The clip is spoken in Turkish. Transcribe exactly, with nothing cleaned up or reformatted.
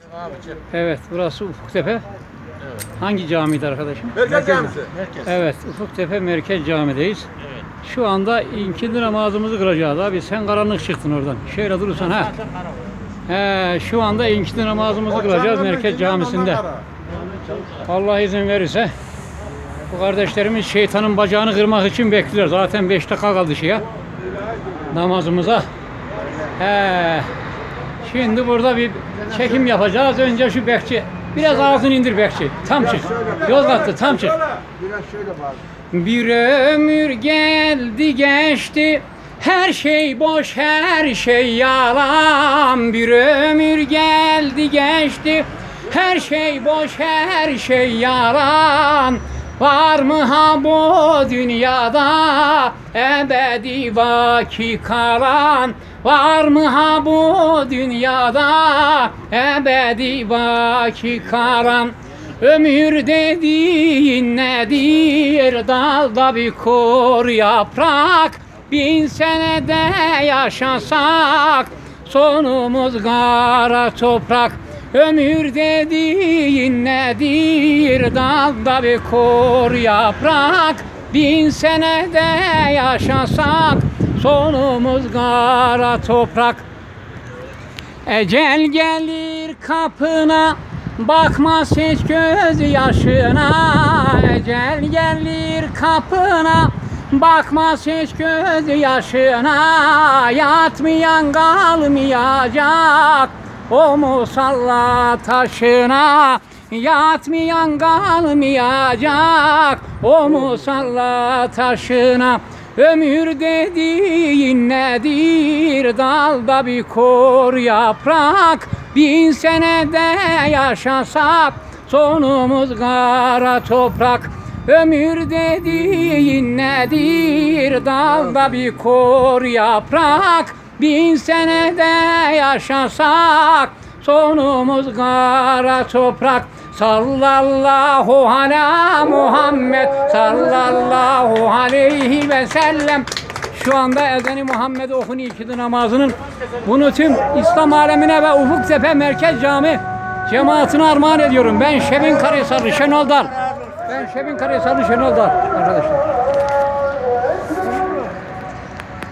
Evet, burası Ufuktepe. Evet. Hangi camiydi arkadaşım? Merkez Camisi. Merkez. Evet, Ufuktepe Merkez Cami'deyiz. Evet. Şu anda ikindi namazımızı kılacağız abi. Sen karanlık çıktın oradan. Şöyle durursan ha. He, şu anda ikindi namazımızı kılacağız Merkez Camisi'nde. Allah izin verirse. Bu kardeşlerimiz şeytanın bacağını kırmak için bekliyor. Zaten beş dakika kaldı şeye. Namazımıza. He. Şimdi burada bir çekim yapacağız. Önce şu bekçi. Biraz ağzını indir bekçi. Tam çık. Yozgat'ta tam çık. Biraz şöyle bak. Bir ömür geldi geçti. Her şey boş, her şey yalan. Bir ömür geldi geçti. Her şey boş, her şey yalan. Var mı ha bu dünyada ebedi baki kalan? Var mı ha bu dünyada ebedi baki kalan? Ömür dediğin nedir? Dalda bir kur yaprak. Bin senede yaşasak sonumuz kara toprak. Ömür dediğin nedir? Dalda bir kur yaprak. Bin senede yaşasak sonumuz kara toprak. Ecel gelir kapına, bakmaz hiç göz yaşına. Ecel gelir kapına, bakmaz hiç göz yaşına. Yatmayan kalmayacak o musalla taşına. Yatmayan kalmayacak o musalla taşına. Ömür dediğin nedir? Dalda bir kor yaprak. Bin senede yaşasak sonumuz kara toprak. Ömür dediğin nedir? Dalda bir kor yaprak. Bin senede yaşasak sonumuz kara toprak. Sallallahu ala Muhammed sallallahu aleyhi ve sellem. Şu anda ezan-ı Muhammed okunuyor ikindi namazının. Bunu tüm İslam alemine ve Ufuktepe Merkez Cami cemaatine armağan ediyorum. Ben Şebin Karahisarlı Şenol Dal. Ben Şebin Karahisarlı Şenol Dal arkadaşlar.